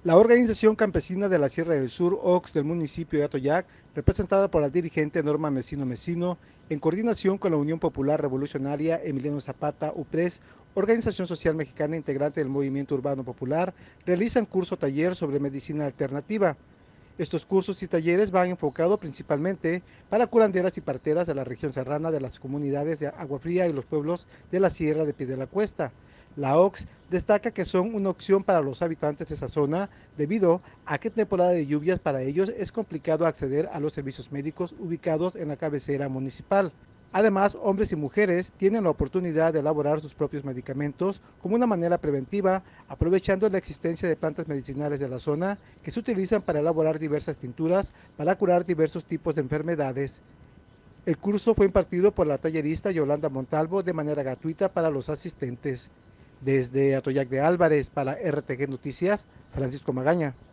La Organización Campesina de la Sierra del Sur, OX, del municipio de Atoyac, representada por la dirigente Norma Mesino Mesino, en coordinación con la Unión Popular Revolucionaria Emiliano Zapata, UPRES, Organización Social Mexicana integrante del Movimiento Urbano Popular, realizan curso-taller sobre medicina alternativa. Estos cursos y talleres van enfocados principalmente para curanderas y parteras de la región serrana de las comunidades de Agua Fría y los pueblos de la Sierra de Pie de la Cuesta. La OX destaca que son una opción para los habitantes de esa zona debido a que en temporada de lluvias para ellos es complicado acceder a los servicios médicos ubicados en la cabecera municipal. Además, hombres y mujeres tienen la oportunidad de elaborar sus propios medicamentos como una manera preventiva, aprovechando la existencia de plantas medicinales de la zona que se utilizan para elaborar diversas tinturas para curar diversos tipos de enfermedades. El curso fue impartido por la tallerista Yolanda Montalvo de manera gratuita para los asistentes. Desde Atoyac de Álvarez para RTG Noticias, Francisco Magaña.